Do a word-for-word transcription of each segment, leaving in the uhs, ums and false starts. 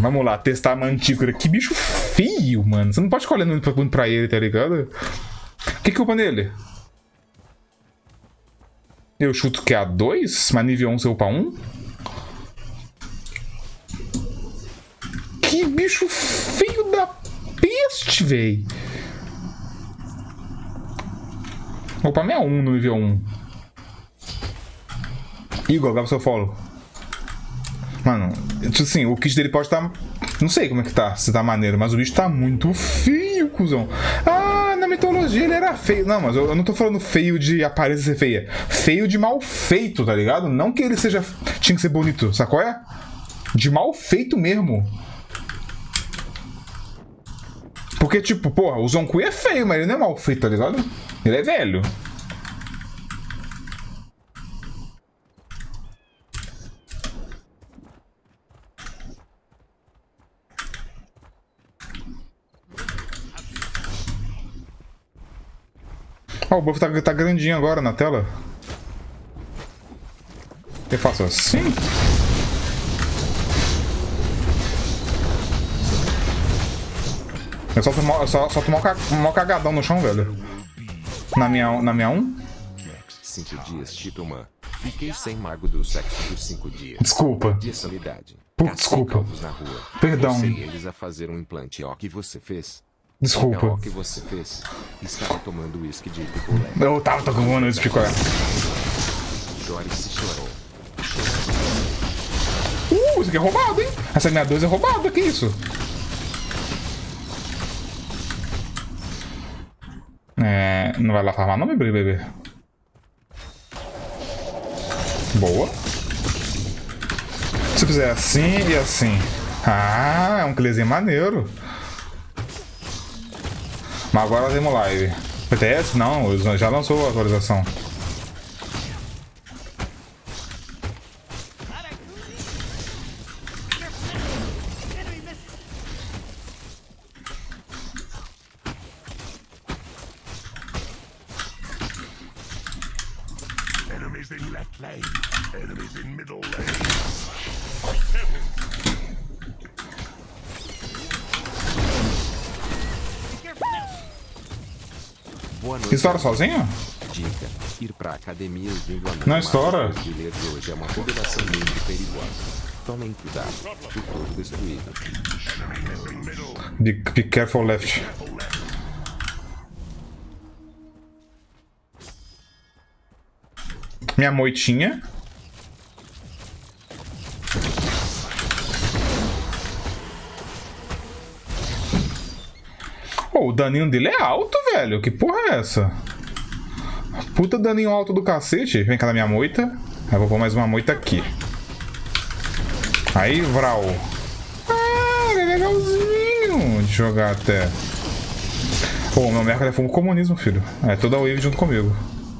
vamos lá, testar a mantícora. Que bicho feio, mano. Você não pode ficar olhando muito pra ele, tá ligado? Que que upa nele? Eu chuto que é A dois, mas nível um você upa um? Que bicho feio da peste, véi. Opa, sessenta e um no nível um. Igor, grava seu follow. Mano, tipo assim, o kit dele pode estar... Tá... Não sei como é que tá, se tá maneiro, mas o bicho tá muito feio, cuzão. Ah, na mitologia ele era feio. Não, mas eu, eu não tô falando feio de aparência ser feia. Feio de mal feito, tá ligado? Não que ele seja... Tinha que ser bonito, sacou? É? De mal feito mesmo. Porque, tipo, porra, o Zonkui é feio, mas ele não é mal feito, tá ligado? Ele é velho. Ó, oh, o buff tá, tá grandinho agora na tela. Eu faço assim? Eu só tomar, só, só tomar um, um cagadão no chão, velho. Na minha, na minha um? Cinco dias, Titelman. Fiquei sem mago do sexo por cinco dias. Desculpa. De sanidade. Putz, desculpa. Na rua. Perdão. Você eles a fazer um implante. Ó, que você fez. Desculpa. Ó, que você fez. Estava tomando uísque de picolé. Eu tava tomando uísque de picolé. Joris chorou. Uh, isso aqui é roubado, hein? Essa minha dois é roubada, que isso? É, não vai lá farmar não, meu bebê? Boa. Se fizer assim e assim. Ah, é um clearzinho maneiro. Mas agora temos live. P T S? Não, já lançou a atualização. Enemies in left lane. Enemies in middle lane. Boa noite. Estoura sozinho? Dica: ir pra academia vindo a Não estoura. O de hoje é uma combinação muito perigosa. Tomem cuidado. O corpo destruído. Be, be careful left. Minha moitinha. Oh, o daninho dele é alto, velho. Que porra é essa? Puta daninho alto do cacete. Vem cá na minha moita. Eu vou pôr mais uma moita aqui. Aí, Vral. Ah, é legalzinho de jogar até. Pô, oh, meu mercado é fogo comunismo, filho. É toda a wave junto comigo.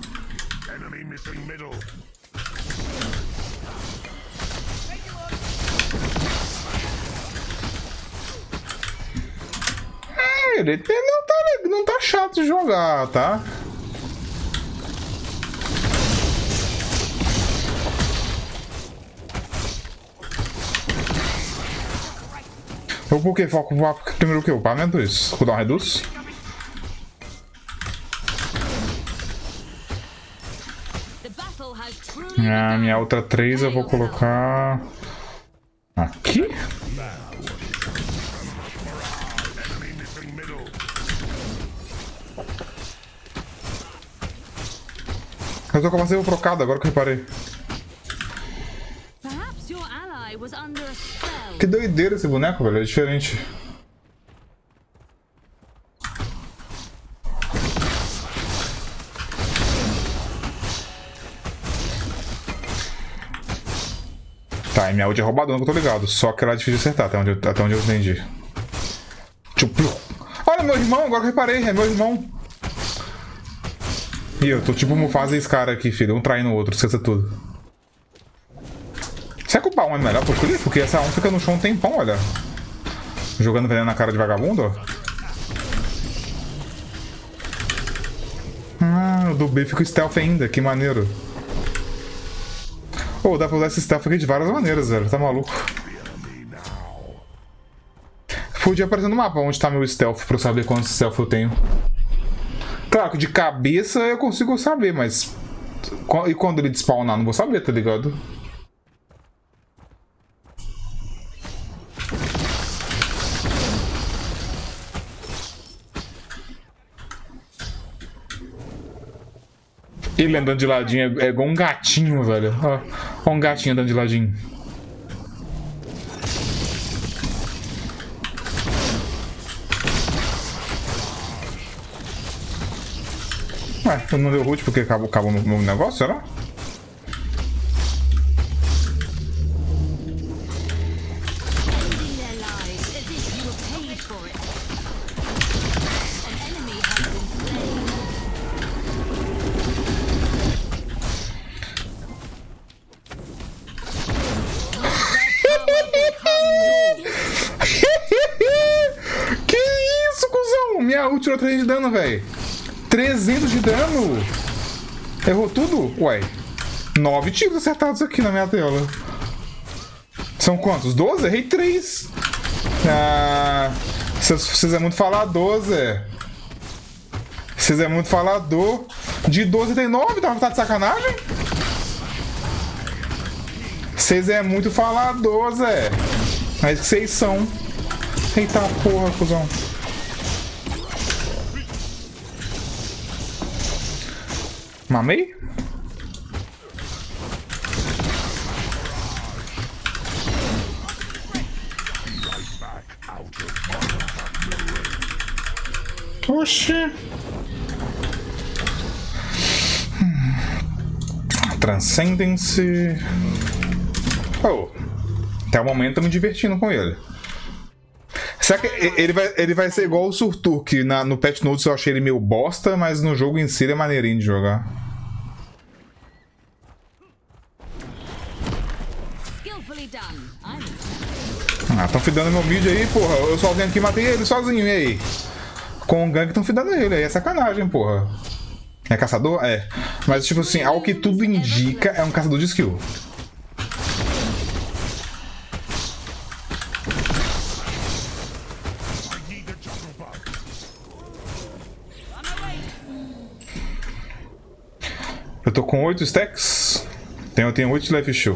Ele não tá, não tá chato de jogar, tá? Eu vou o que? Foco primeiro o que? O upamento isso? Cooldown reduz? A minha outra três eu vou colocar aqui? Eu tô com a passiva procada, agora que eu reparei. Que doideira esse boneco, velho. É diferente. Tá, e minha ult é roubadona que eu tô ligado. Só que ela é difícil de acertar, até onde eu, até onde eu entendi. Tipo, olha meu irmão, agora que eu reparei, é meu irmão. Ih, eu tô tipo Mufasa e Scar aqui, filho. Um traindo o outro, esqueça tudo. Será que o pau é melhor por isso? Porque essa um fica no chão um tempão, olha. Jogando veneno na cara de vagabundo, ó. Ah, o do B fica stealth ainda, que maneiro. Pô, oh, dá pra usar esse stealth aqui de várias maneiras, velho. Tá maluco. Podia aparecer no mapa onde tá meu stealth pra eu saber quantos stealth eu tenho. Claro que de cabeça eu consigo saber, mas... E quando ele despawnar, não vou saber, tá ligado? Ele andando de ladinho é, é igual um gatinho, velho. Ó, ó um gatinho andando de ladinho. Ué, não deu root porque acabou, acabou o meu negócio, será? Que isso, cuzão? Minha ult tirou três de dano, velho. trezentos de dano! Errou tudo? Ué. nove tiros acertados aqui na minha tela. São quantos? doze? Errei três. Ah, vocês é muito falador, Zé. Vocês é muito falador. De doze tem nove? Tá, tá de sacanagem? Vocês é muito falador, Zé. Mas que vocês são. Eita porra, cuzão. Mamei? Oxi. Hum. Transcendence. Oh. Até o momento eu tô me divertindo com ele. Será que ele vai, ele vai ser igual o Surtur, que na, no Patch Notes eu achei ele meio bosta, mas no jogo em si ele é maneirinho de jogar. Ah, tão fidando meu mid aí, porra. Eu sozinho aqui matei ele sozinho, e aí? Com o gank tão fidando ele, aí é sacanagem, porra. É caçador? É. Mas tipo assim, ao que tudo indica, é um caçador de skill. Eu tô com oito stacks. Tenho, eu tenho oito life show.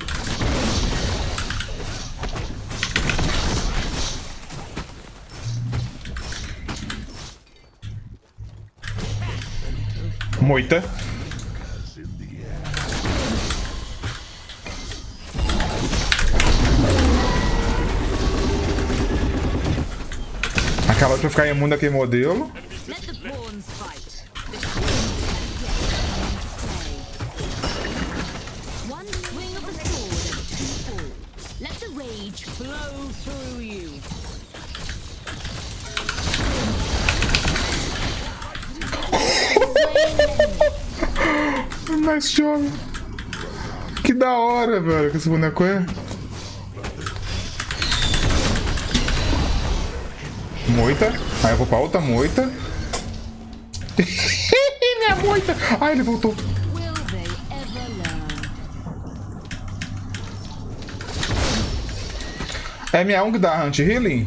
Moita. Acaba de ficar imune daquele modelo. Nice job. Que da hora, velho, que esse boneco é. Moita. Aí eu vou pra outra moita. Minha moita. Ai, ele voltou. É minha um que dá anti-healing?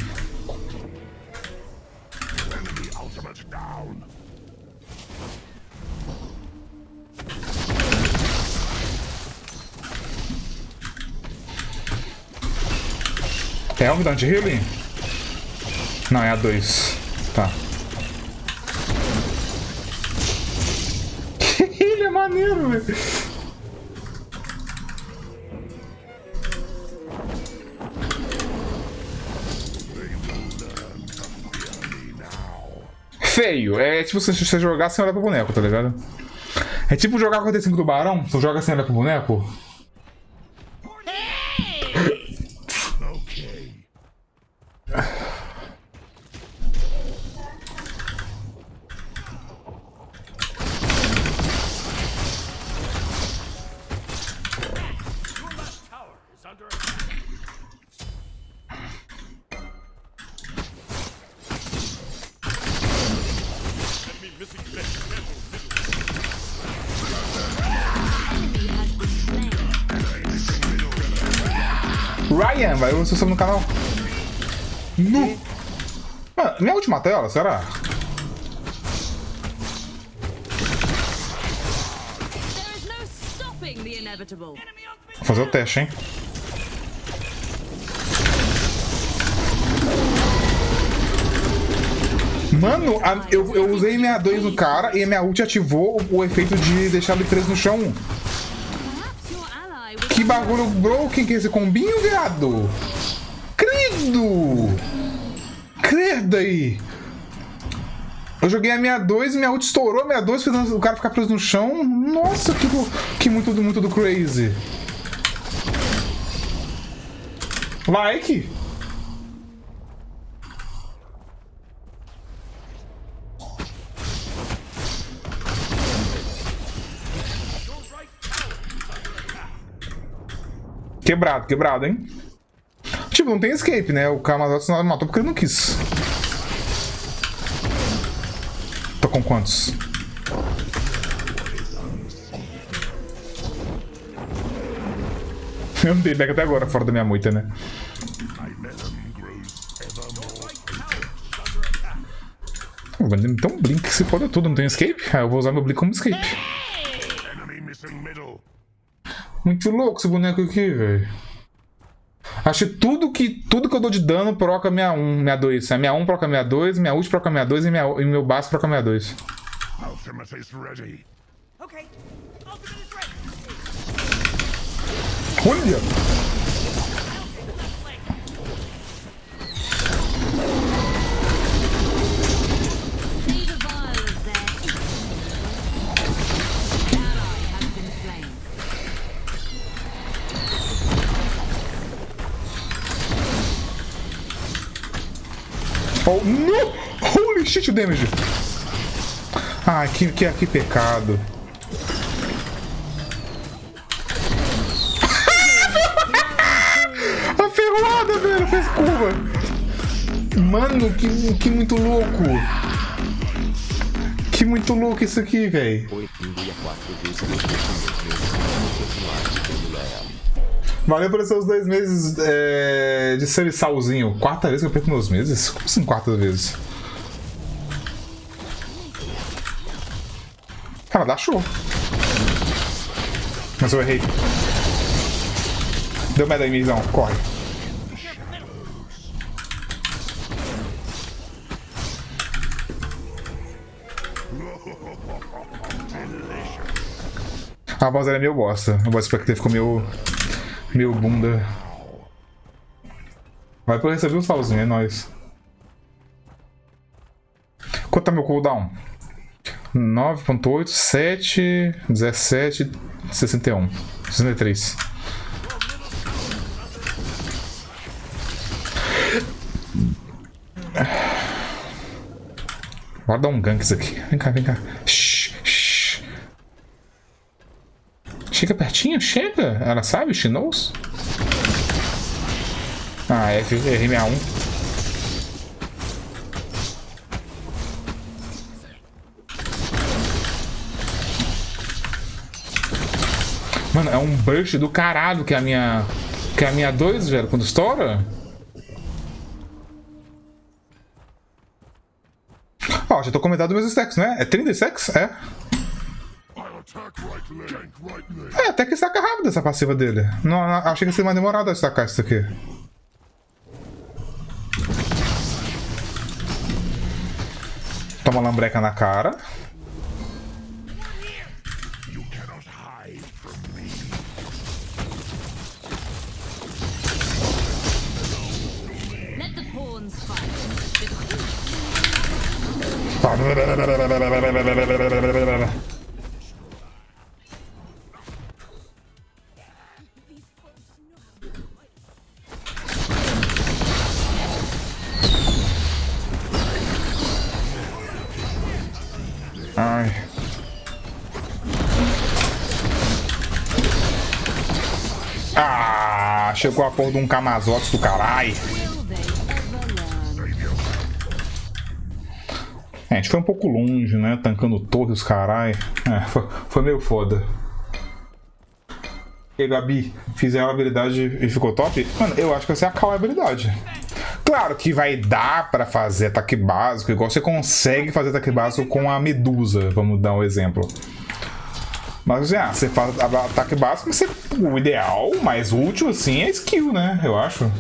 É um dante healing? Não, é a dois. Tá. Ele é maneiro, velho. Feio. É tipo se você jogar sem olhar pro boneco, tá ligado? É tipo jogar com o T cinco do Barão. Você joga sem olhar pro boneco. Ryan, vai se inscrever no canal. No! Mano, minha última tela, será? Vou fazer o teste, hein? Mano, a, eu, eu usei minha dois no cara e a minha ult ativou o, o efeito de deixar ele preso no chão. Que bagulho broken que é esse combinho, viado? Credo! Credo aí! Eu joguei a minha dois e minha ult estourou a minha dois, fez o cara ficar preso no chão. Nossa, que, que muito, muito do crazy. Like! Quebrado, quebrado, hein? Tipo, não tem escape, né? O Kamazotti não matou porque ele não quis. Tô com quantos? Eu não dei back até agora, fora da minha moita, né? Então Blink se foda tudo, não tem escape? Ah, eu vou usar meu Blink como escape. Muito louco esse boneco aqui, velho. Acho que tudo que, tudo que eu dou de dano proca minha um, minha dois. A minha um proca minha dois, minha ult proca minha dois e, minha, e meu baço proca minha dois. Olha! Oh, no! Holy shit, o damage! Ah, que, que, que pecado. A ferroada, velho, fez curva. Mano, que, que muito louco. Que muito louco isso aqui, velho. Valeu por esses dois meses é, de serviçalzinho. Quarta vez que eu perco meus meses? Como assim quarta vezes? Cara, dá show. Mas eu errei. Deu merda aí, Mizão. Corre. A voz era meio bosta. A voz Spectre ficou meio... Meu bunda. Vai pra receber o salzinho, é nóis. Quanto tá meu cooldown? nove ponto oito, sete, dezessete, sessenta e um, sessenta e três. Bora dar um gank isso aqui. Vem cá, vem cá. Shhh, shhh. Chega pertinho, chega. Ela sabe, she knows. Ah, F, errei minha um. Mano, é um burst do caralho que é a minha... Que é a minha dois, velho, quando estoura. Ó, oh, já tô comentando meus stacks, né? É trinta stacks? É. É, até que estaca rápido essa passiva dele. Não, não, achei que ia ser mais demorado a estacar isso aqui. Toma lambreca na cara. Ai. Ah, chegou a porra de um Kamazotti do caralho. É, a gente foi um pouco longe, né? Tancando torre os carai. É, foi, foi meio foda. E aí, Gabi, fizeram a habilidade e ficou top? Mano, eu acho que essa é a cal habilidade. Claro que vai dar pra fazer ataque básico, igual você consegue fazer ataque básico com a Medusa, vamos dar um exemplo. Mas assim, ah, você faz ataque básico, você, o ideal, o mais útil assim, é skill, né? Eu acho.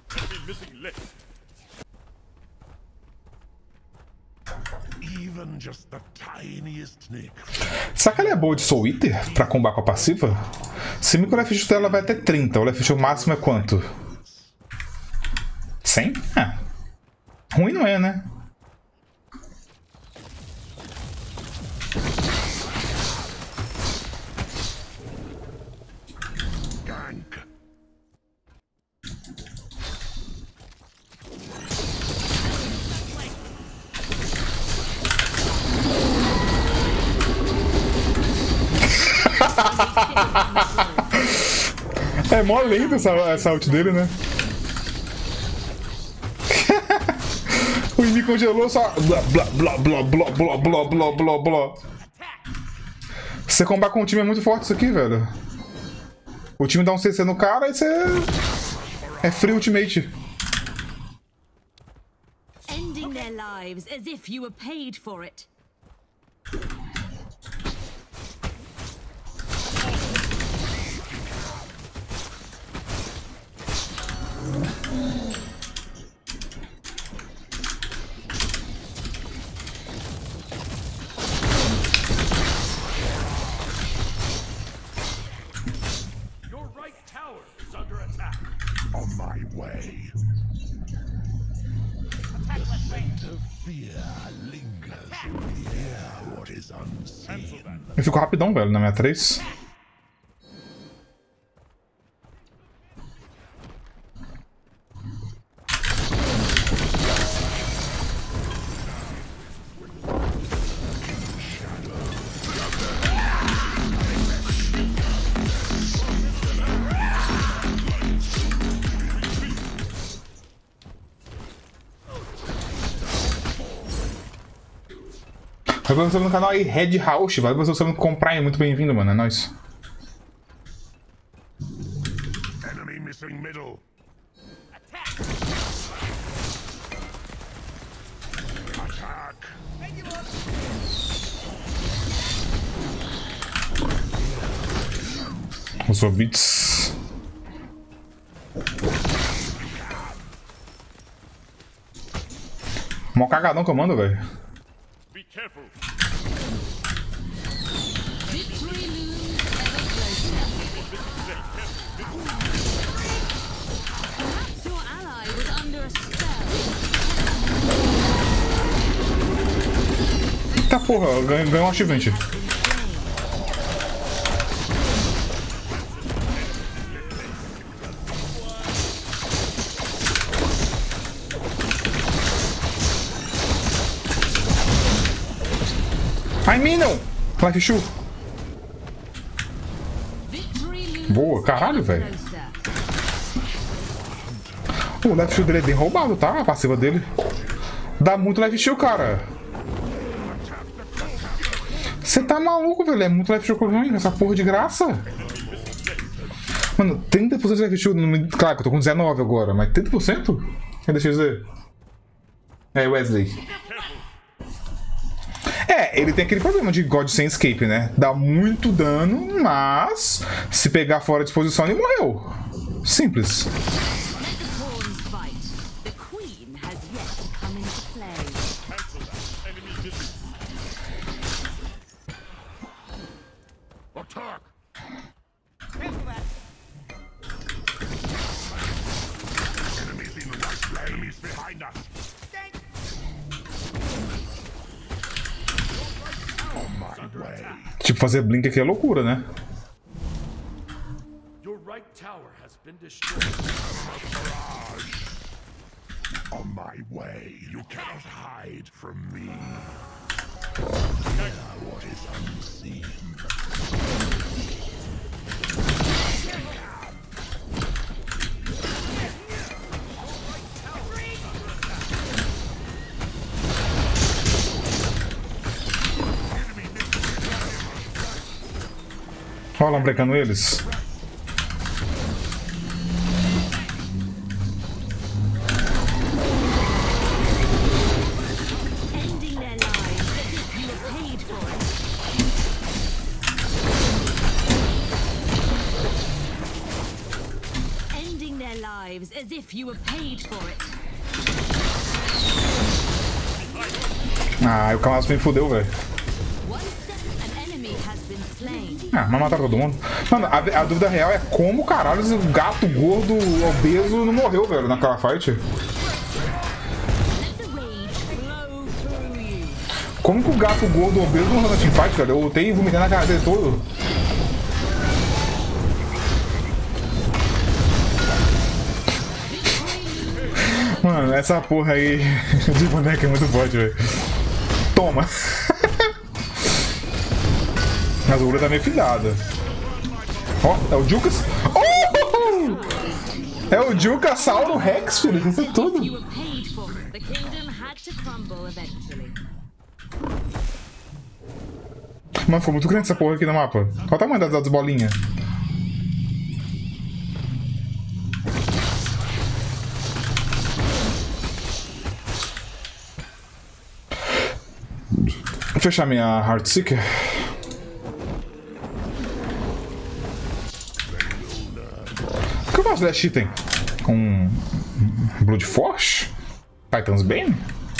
Será que ela é boa de Soul Eater pra combar com a passiva? Se o Life Steal dela vai até trinta, o Life Steal máximo é quanto? cem? Ah, ruim não é, né? É mó lento essa, essa ult dele, né? O inimigo congelou só. Blá, blá, blá, blá, blá, blá, blá, blá, blá, blá. Você combar com o time é muito forte isso aqui, velho. O time dá um C C no cara e você. É free ultimate. Ending their lives as if you were paid for it. Your right tower is under attack. On my way. The fear lingers in the air. What is unseen? Eu fico rapidão, velho, na minha três. Vai você no canal aí, Red House. Vai você no comprar aí, muito bem-vindo, mano. É nóis. Enemy missing middle. Attack. Attack. Os Obits. Mó cagadão que eu mando, velho. Be careful. Victory looms ever closer. Perhaps your ally was under a spell. Eita porra, ganhou ganho um achievement. Ai, Minion! Life Shoe. Boa, caralho, velho. O Life Shoe dele é bem roubado, tá? A passiva dele. Dá muito Life Shoe, cara. Você tá maluco, velho? É muito Life Shoe ruim, essa porra de graça. Mano, trinta por cento de Life Shoe. Claro que eu tô com dezenove agora, mas trinta por cento? Deixa eu dizer. É, Wesley. É, ele tem aquele problema de God sem escape, né? Dá muito dano, mas se pegar fora de posição, ele morreu. Simples. Attack. Enemies in the right. Enemies behind us. Tipo, fazer blink aqui é loucura, né? Your right tower has been destroyed. On my way, you cannot hide from me. What is unseen? Olha lá, brecando eles. as if you were paid for it. Ah, o Camaço me fudeu, velho. One step, an enemy has been slain. Ah, mas mataram todo mundo. Mano, a, a dúvida real é como caralho esse gato gordo obeso não morreu, velho, naquela fight. Let the rage flow through you. Como que o gato gordo obeso não morreu na teamfight, velho? Eu lutei vomitando na cara dele todo. Mano, essa porra aí de boneca é muito forte, velho. Toma! Mas o Ura tá meio filhada. Ó, oh, é o Jukas. Oh! É o Jukasauro Rex, filho. Isso é tudo. You were paid for it. The kingdom had to crumble eventually. Mano, ficou muito grande essa porra aqui no mapa. Qual o tamanho das, das bolinhas? Vou fechar minha Heartseeker. O que eu faço desse item? Com Blood Force? Titan's Bane?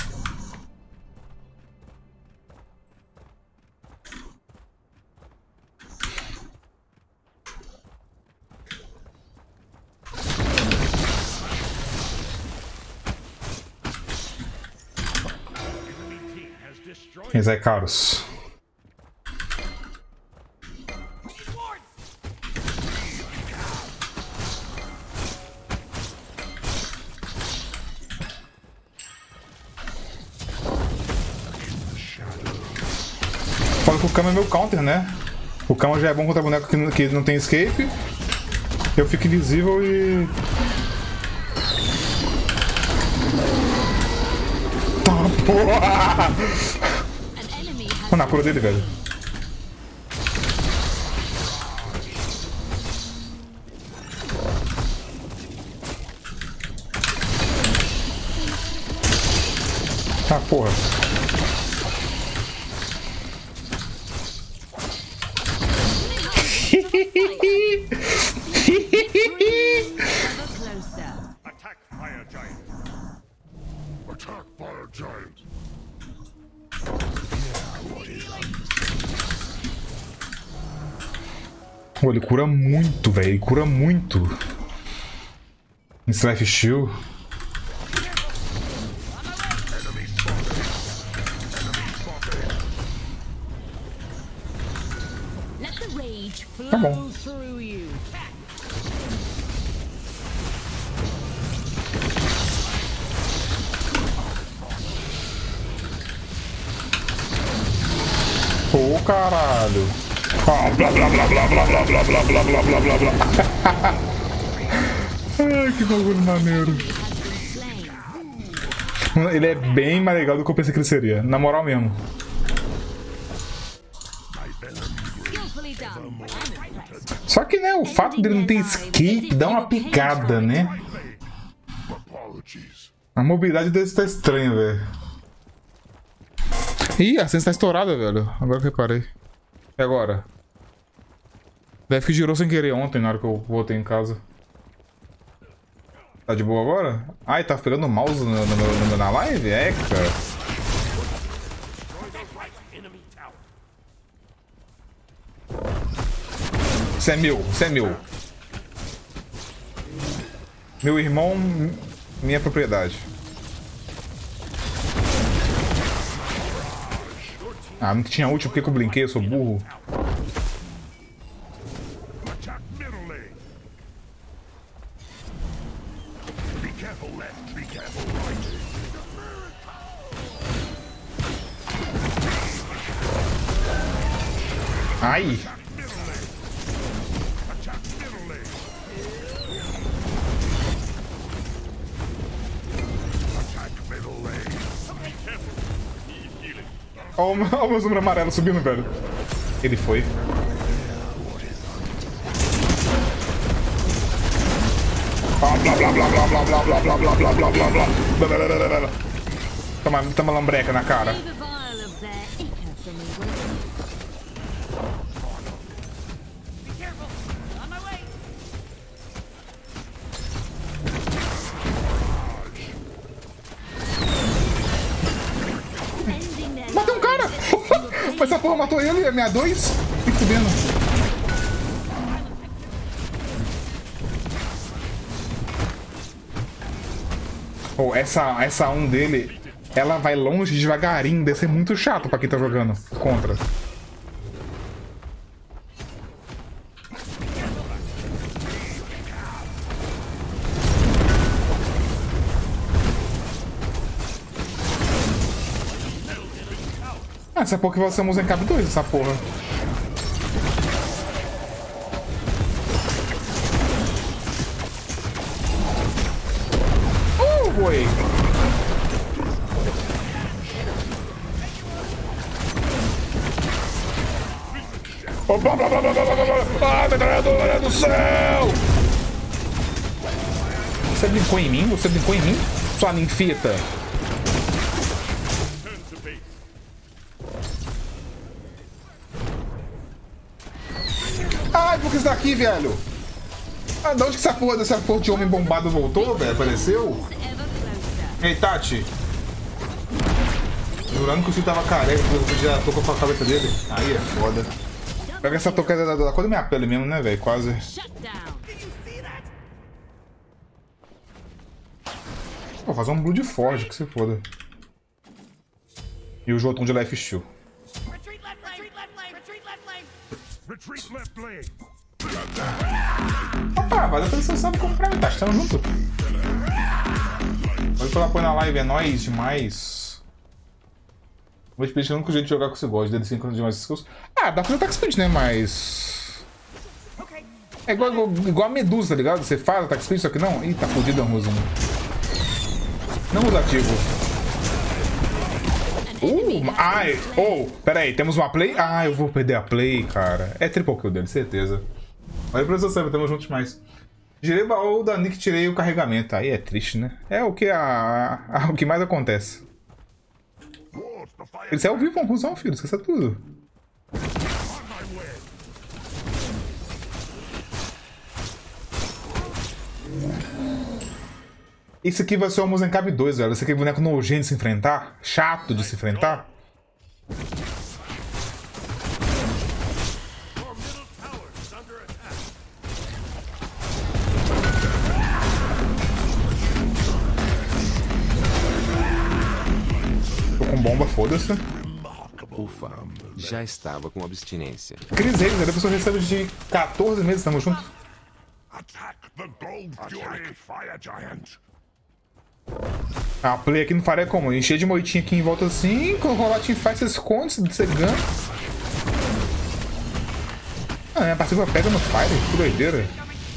Zé Caros. Fala que o Kama é meu counter, né? O Kama já é bom contra boneco que não, que não tem escape. Eu fico invisível e... Tá, porra! Mano, a cura dele, velho. Tá, porra. Attack fire giant. Attack fire giant. Pô, ele cura muito, velho. Ele cura muito. Esse Life Shield. Tá bom. Ô, caralho. Ah, blá blá blá blá blá blá blá blá blá blá blá blá blá. Ai, que bagulho maneiro. Ele é bem mais legal do que eu pensei que ele seria, na moral mesmo. Só que, né, o fato dele não ter escape dá uma picada, né? A mobilidade dele tá estranha, velho. Ih, a senha tá estourada, velho. Agora que eu reparei. E agora? Deve que girou sem querer ontem, na hora que eu voltei em casa. Tá de boa agora? Ai, tá pegando o mouse no, no, no, na live? É, cara. Isso é meu, isso é meu. Meu irmão, minha propriedade. Ah, não tinha ult, por que eu brinquei? Eu sou burro. Ai! Olha o meu número amarelo subindo, velho. Ele foi. Ah, blá blá blá blá blá blá blá blá blá blá blá blá blá. Toma, toma lambreca na cara. Mas essa porra matou ele, é meia dois? Que fudendo. Oh, essa, essa um dele, ela vai longe devagarinho, deve ser muito chato pra quem tá jogando contra. Ah, essa porra que você usa em cabo dois, essa porra. Uh, boi! Opa, blá, blá, blá, blá, blá, blá. Ah, metralhadora do céu! Você brincou em mim? Você brincou em mim? Sua ninfita! Ai, por que você tá aqui, velho? Ah, de onde que essa porra dessa porra de homem bombado voltou, velho? Apareceu? Ei, Tati. Jurando que o filho tava careca, eu já tocou com a cabeça dele. Aí é foda. Pega essa toca da, da cor da minha pele mesmo, né, velho? Quase. Vou fazer um Blood Forge, que se foda. E o Jotun de Life Steal. Opa, valeu pela sessão de comprar, tá? Estamos junto. Valeu pelo apoio na live, é nóis demais. Vou te pedir o único jeito de jogar com esse god, dele cinco demais skills. Ah, dá pra fazer attack speed, né? Mas. É igual, igual, igual a Medusa, tá ligado? Você faz attack speed, só que não. Ih, tá fodido a Rosa, não usa ativo. Uh, ai, oh, pera aí, temos uma play? Ah, eu vou perder a play, cara. É triple kill dele, certeza. Olha pra você, tamo juntos mais. Girei o baú da Nick, tirei o carregamento. Aí é triste, né? É o que, a, a, o que mais acontece. Isso é ao vivo, confusão, filho, esqueça tudo. Esse aqui vai ser o Muzen Cab dois, velho. Esse aqui é boneco nojento de se enfrentar. Chato de se enfrentar. Tô com bomba, foda-se. Ufa, já estava com abstinência. Chris Hayes, a pessoa recebe de quatorze meses, tamo junto. Attack the Gold Fury Fire Giant. A play aqui no Fire é como? Encher de moitinha aqui em volta assim, quando rolar teamfight você esconde, você ganha. Ah, minha passiva pega no Fire, que doideira.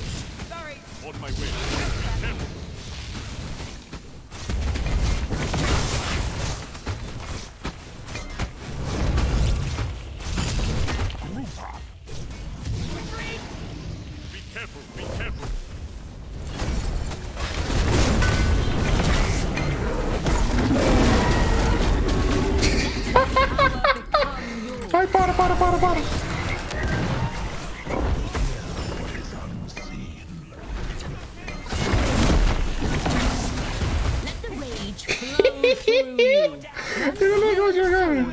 Ai, para, para, para, para. É legal jogar, velho.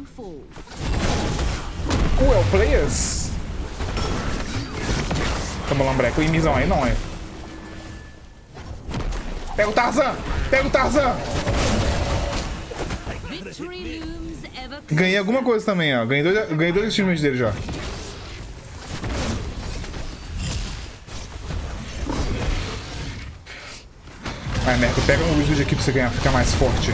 Uh, é o Players? Tamo lambreca, o Imizão aí não é. Pega o Tarzan! Pega o Tarzan! Ganhei alguma coisa também, ó. Ganhei dois, ganhei dois achievements dele já. Vai, Merco, pega um Wizard aqui pra você ganhar, ficar mais forte.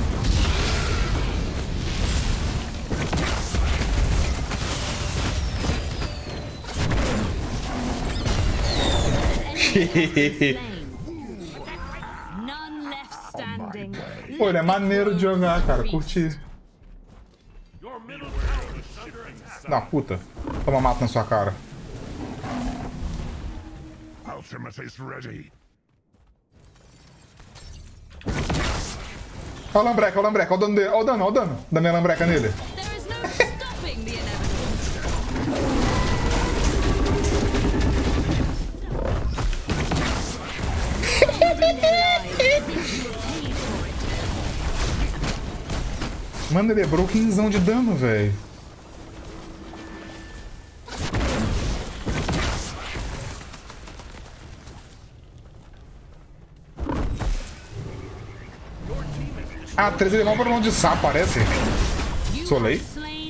Pô, ele é maneiro de jogar, cara. Curti. Não, puta. Toma mato na sua cara. Ultimate is ready. Olha o lambreca, olha o lambreca, olha o dano dele, olha o dano, olha o dano da minha lambreca nele. Mano, ele é broquinzão de dano, velho. Ah, três ele é mal pra longe de sapo, parece. Solei.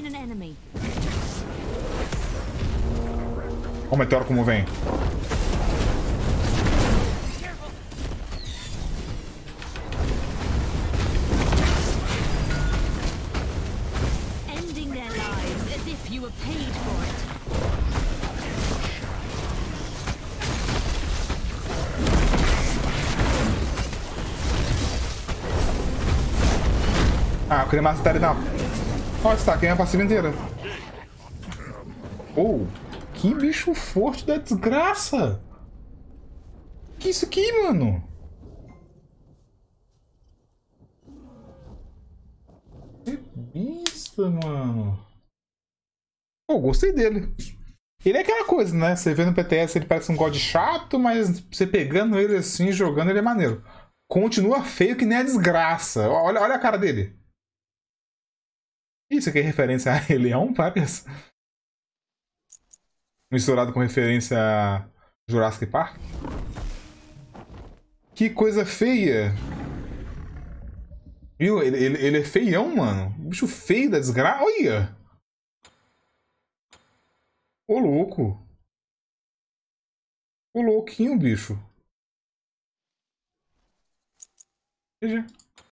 Olha o meteoro como vem. Ending their lives as if you were paid for it. Ah, eu queria matar ele não. Olha, destaquei a passiva inteira. Oh, que bicho forte da desgraça. Que isso aqui, mano? Que besta, mano. Pô, gostei dele. Ele é aquela coisa, né? Você vê no P T S ele parece um god chato, mas você pegando ele assim, jogando, ele é maneiro. Continua feio que nem a desgraça. Olha, olha a cara dele. Isso aqui é referência a Rei Leão, várias. Misturado com referência a Jurassic Park. Que coisa feia. Viu? Ele, ele, ele é feião, mano. Bicho feio da desgraça. Olha! Ô, louco. Ô, louquinho, bicho. Veja.